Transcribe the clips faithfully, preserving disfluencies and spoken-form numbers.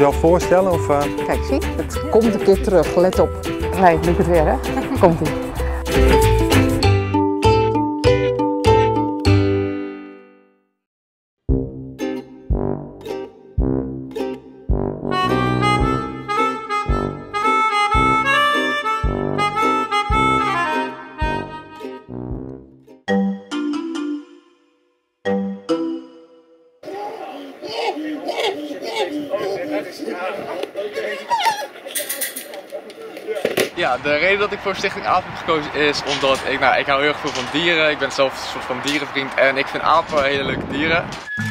wel voorstellen? Of, uh... Kijk, zie, het komt een keer terug. Let op. Nee, doe ik het weer, hè? Komt-ie. Ja, de reden dat ik voor Stichting Apen heb gekozen is omdat ik, nou, ik hou heel erg veel van dieren. Ik ben zelf een soort van dierenvriend en ik vind apen hele leuke dieren.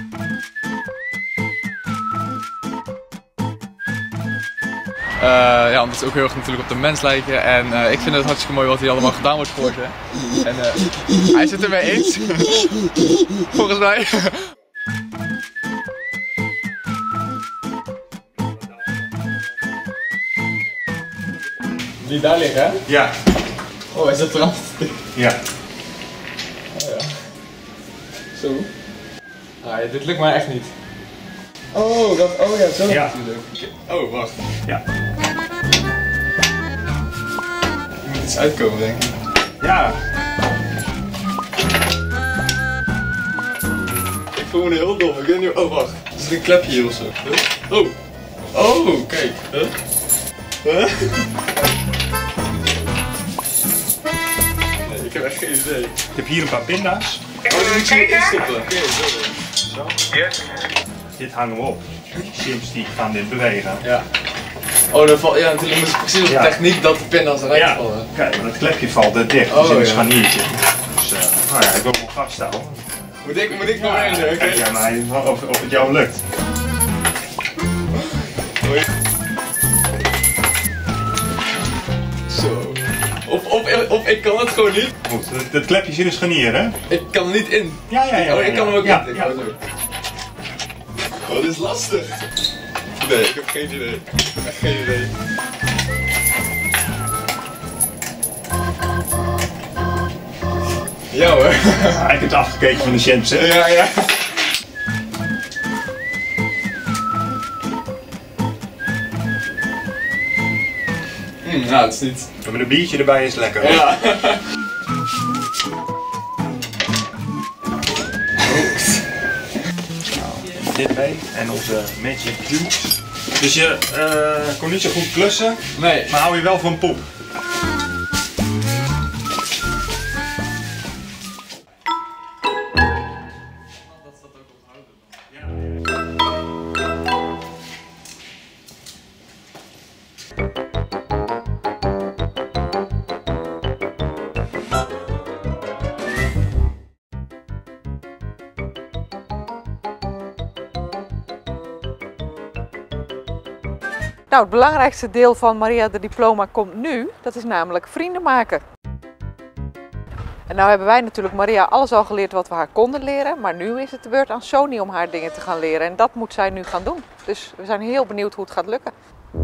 Uh, ja, omdat ze ook heel erg natuurlijk op de mens lijken en uh, ik vind het hartstikke mooi wat hier allemaal gedaan wordt voor ze. En uh, hij zit er mee eens, volgens mij. Die daar liggen, hè? Ja. Oh, is dat eraf? Ja. Oh ja. Zo. Ah, ja, dit lukt mij echt niet. Oh, dat, oh ja, zo ja. natuurlijk. Oh, wacht. Ja. Er moet iets uitkomen, denk ik. Ja. Ik voel me heel dom. Ik weet niet. Oh, wacht. Er zit een klepje hier of zo. Huh? Oh. Oh, kijk. Huh? Huh? Nee, ik heb echt geen idee. Ik heb hier een paar pinda's. Oh, die moet je erin stoppen. Oké, zo. Zo. Yes. Dit hangen we op. Sims die gaan dit bewegen. Ja. Oh, dan valt, ja, natuurlijk is het precies de ja. techniek dat de pinda's eruit ja. vallen. Kijk, maar het klepje valt er dicht. Oh, dus in een ja. scharniertje. Dus uh, nou ja, ik wil hem vasthouden. Moet ik, moet ik nog Ja, één? kijk jij maar of, of het jou lukt. Zo. Of, of, of ik kan het gewoon niet. Goed, het, het klepje zit in een scharnier, hè? Ik kan er niet in. Ja, ja, ja. Oh, ik kan hem ook ja, niet. ja. Oh, dit is lastig. Nee, ik heb geen idee. Ik heb echt geen idee. Ja hoor. Ja, ik heb het afgekeken van de Sims, hè? Ja, ja. Mm, nou, het is niet. Met een biertje erbij is lekker. Hoor. Ja. Dit mee en onze Magic Cubes. Dus je uh, kon niet zo goed klussen, Nee. maar hou je wel van poep. Nou, het belangrijkste deel van Maria de Diploma komt nu. Dat is namelijk vrienden maken. En nou hebben wij natuurlijk Maria alles al geleerd wat we haar konden leren. Maar nu is het de beurt aan Sony om haar dingen te gaan leren. En dat moet zij nu gaan doen. Dus we zijn heel benieuwd hoe het gaat lukken.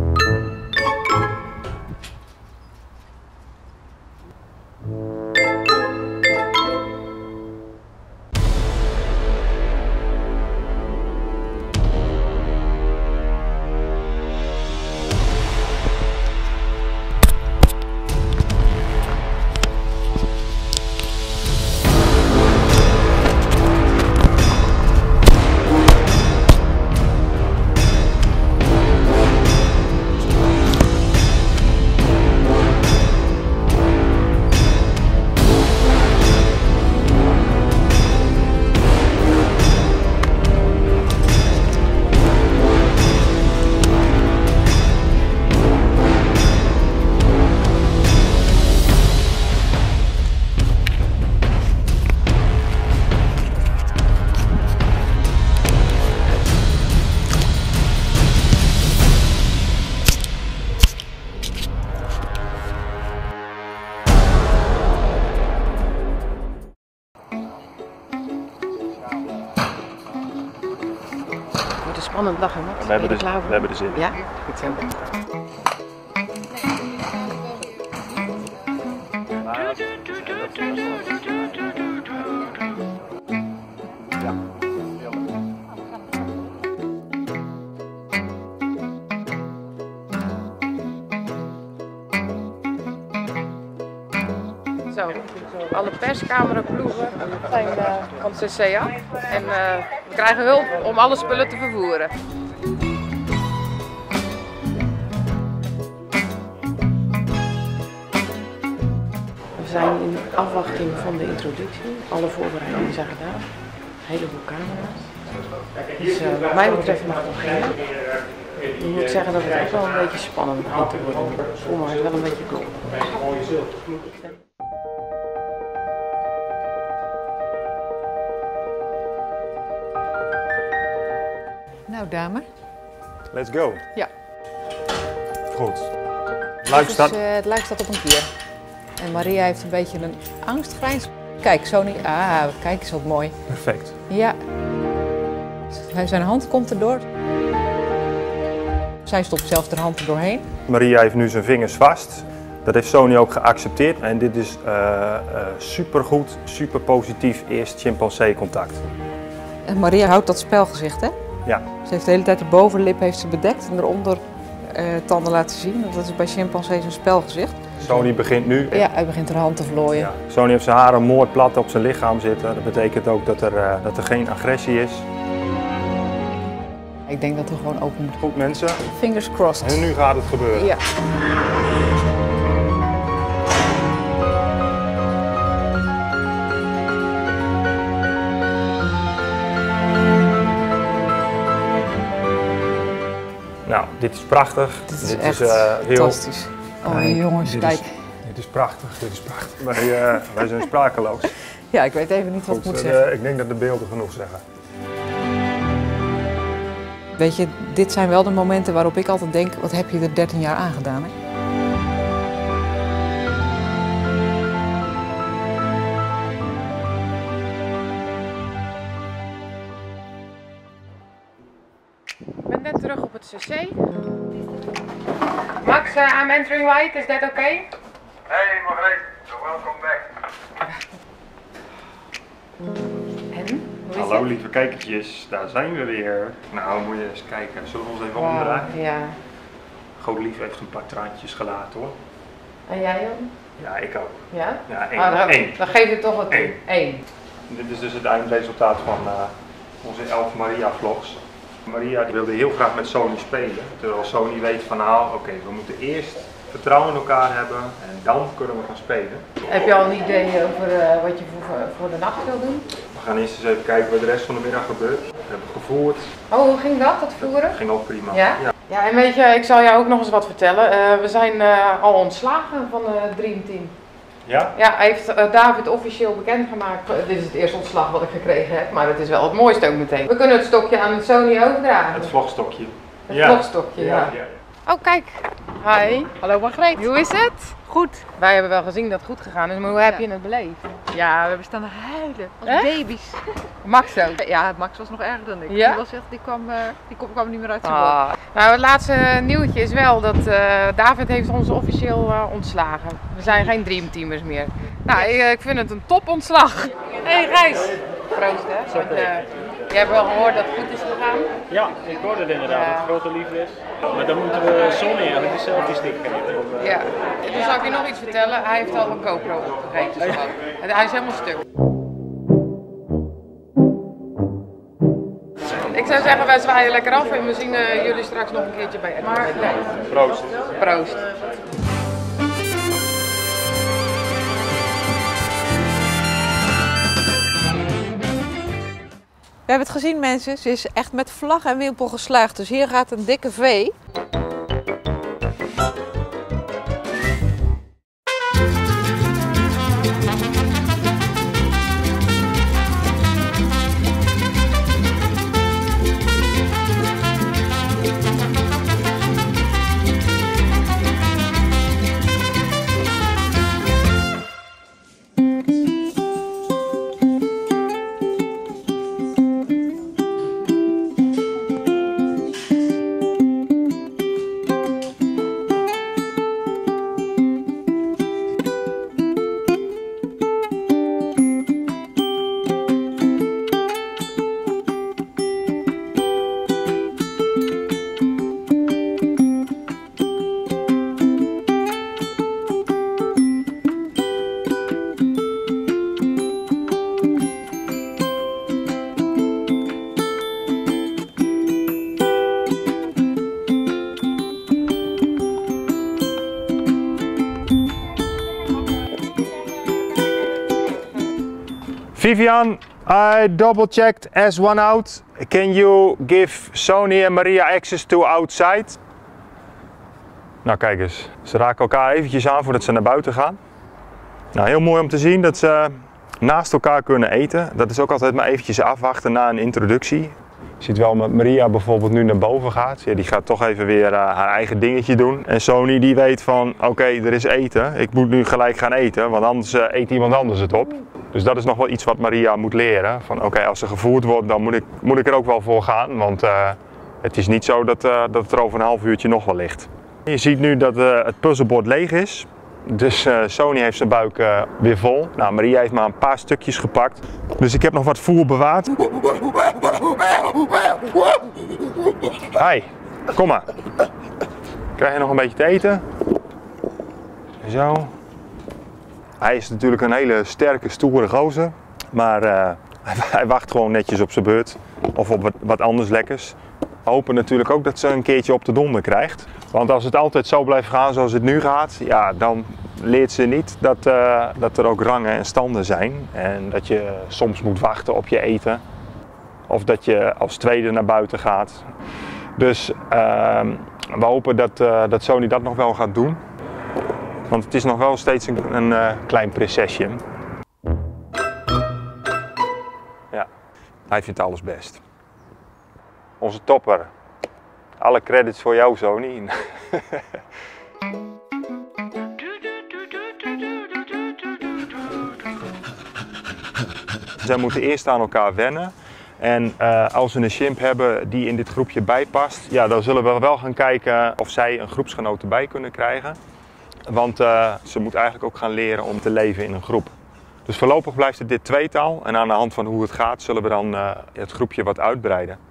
Een spannend dag, hè? We hebben, dus, we hebben er zin in. Ja? Goed zo. Alle perscameraploegen zijn uh, van C C A. En uh, we krijgen hulp om alle spullen te vervoeren. We zijn in afwachting van de introductie. Alle voorbereidingen zijn gedaan. Een heleboel camera's. Dus uh, wat mij betreft mag het beginnen. Ik moet zeggen dat het ook wel een beetje spannend begint te worden. Voel maar wel een beetje kloppen. Nou, dame. Let's go. Ja. Goed. Luik staat. Dus, uh, het luik staat op een kier. En Maria heeft een beetje een angstgrijns. Kijk, Sony. Ah, kijk eens wat mooi. Perfect. Ja. Zijn hand komt erdoor. Zij stopt zelf haar hand er doorheen. Maria heeft nu zijn vingers vast. Dat heeft Sony ook geaccepteerd. En dit is uh, uh, supergoed, super positief eerst chimpansee-contact. En Maria houdt dat spelgezicht, hè? Ja. Ze heeft de hele tijd de bovenlip heeft ze bedekt en eronder uh, tanden laten zien. Dat is bij chimpansees een spelgezicht. Sony begint nu. Ja, hij begint haar hand te vlooien. Ja. Sony heeft zijn haren moordplat op zijn lichaam zitten. Dat betekent ook dat er, uh, dat er geen agressie is. Ik denk dat we gewoon open moeten. Goed mensen. Fingers crossed. En nu gaat het gebeuren. Ja. Nou, dit is prachtig. Dit is dit echt is, uh, heel... fantastisch. Oh Nee, jongens, dit kijk. Is, dit is prachtig, dit is prachtig. Wij, uh, wij zijn sprakeloos. Ja, ik weet even niet wat Goed, ik moet uh, zeggen. ik denk dat de beelden genoeg zeggen. Weet je, dit zijn wel de momenten waarop ik altijd denk, wat heb je er dertien jaar aan gedaan, hè? Ik ben net terug op het C C. Max, uh, I'm entering white, is that okay? Hey Margreet, welcome back. En? Hoe is Hallo het? lieve kijkertjes, daar zijn we weer. Nou, moet je eens kijken. Zullen we ons even Wow, omdraaien? ja. Godelief heeft een paar traantjes gelaten hoor. En jij Jan? Ja, ik ook. Ja? Ja, één. Ah, dan, Eén. dan geef je toch wat toe. Eén. Eén. Dit is dus het eindresultaat van uh, onze elf Maria vlogs. Maria die wilde heel graag met Sony spelen. Terwijl Sony weet van nou, oké, okay, we moeten eerst vertrouwen in elkaar hebben en dan kunnen we gaan spelen. Heb je al een idee over uh, wat je voor, voor de nacht wil doen? We gaan eerst eens even kijken wat de rest van de middag gebeurt. We hebben gevoerd. Oh, hoe ging dat, dat voeren? Dat ging ook prima. Ja? Ja. Ja, en weet je, ik zal jou ook nog eens wat vertellen. Uh, we zijn uh, al ontslagen van het Dream Team. Ja? Ja, heeft uh, David officieel bekendgemaakt. Uh, dit is het eerste ontslag wat ik gekregen heb, maar het is wel het mooiste ook meteen. We kunnen het stokje aan Sony overdragen. Het vlogstokje. Het Ja. vlogstokje, ja. Ja, ja. Oh, kijk. Hi. Hallo Margreet. Hoe is het? Goed. Wij hebben wel gezien dat het goed gegaan is, maar hoe heb Ja. je het beleefd? Ja, we hebben staan huilen als Echt? baby's. Max ook. Ja, Max was nog erger dan ik. Ja? Die, was echt, die, kwam, uh, die kwam, kwam niet meer uit zijn bol. Ah. Nou, het laatste nieuwtje is wel dat uh, David heeft ons officieel uh, ontslagen. We zijn geen dreamteamers meer. Nou, ik, ik vind het een topontslag. Hé hey, Gijs. Proost hè. Want, uh, je hebt wel gehoord dat het goed is gegaan. Ja, ik hoorde het inderdaad, Ja. dat het grote liefde is. Maar dan moeten we Sony eigenlijk de selfie stick geven. Ja. En toen zal ik je nog iets vertellen. Hij heeft al een GoPro opgegeten. Zo. En hij is helemaal stuk. Ik zou zeggen, wij zwaaien lekker af en we zien uh, jullie straks nog een keertje bij Edward. Maar nee. Proost. Proost. We hebben het gezien mensen, ze is echt met vlag en wimpel geslaagd. Dus hier gaat een dikke V. Vivian, I double checked as one out. Can you give Sony en Maria access to outside? Nou kijk eens, ze raken elkaar eventjes aan voordat ze naar buiten gaan. Nou, heel mooi om te zien dat ze naast elkaar kunnen eten. Dat is ook altijd maar eventjes afwachten na een introductie. Je ziet wel dat Maria bijvoorbeeld nu naar boven gaat. Ja, die gaat toch even weer uh, haar eigen dingetje doen. En Sony die weet van, oké, okay, er is eten. Ik moet nu gelijk gaan eten, want anders uh, eet iemand anders het op. Dus dat is nog wel iets wat Maria moet leren. Van oké, okay, als ze gevoerd wordt, dan moet ik, moet ik er ook wel voor gaan. Want uh, het is niet zo dat, uh, dat het er over een half uurtje nog wel ligt. Je ziet nu dat uh, het puzzelbord leeg is. Dus uh, Sony heeft zijn buik uh, weer vol. Nou, Maria heeft maar een paar stukjes gepakt. Dus ik heb nog wat voer bewaard. Hi, kom maar. Krijg je nog een beetje te eten? Zo. Hij is natuurlijk een hele sterke, stoere gozer. Maar uh, hij wacht gewoon netjes op zijn beurt. Of op wat, wat anders lekkers. We hopen natuurlijk ook dat ze een keertje op de donder krijgt. Want als het altijd zo blijft gaan zoals het nu gaat, ja, dan leert ze niet dat, uh, dat er ook rangen en standen zijn. En dat je soms moet wachten op je eten. Of dat je als tweede naar buiten gaat. Dus uh, we hopen dat, uh, dat Sony dat nog wel gaat doen. Want het is nog wel steeds een, een uh, klein prinsesje. Ja, hij vindt alles best. Onze topper. Alle credits voor jou, Sony. Zij moeten eerst aan elkaar wennen. En uh, als we een chimp hebben die in dit groepje bijpast, ja, dan zullen we wel gaan kijken of zij een groepsgenoot erbij kunnen krijgen. Want uh, ze moet eigenlijk ook gaan leren om te leven in een groep. Dus voorlopig blijft het dit tweetal. En aan de hand van hoe het gaat zullen we dan uh, het groepje wat uitbreiden.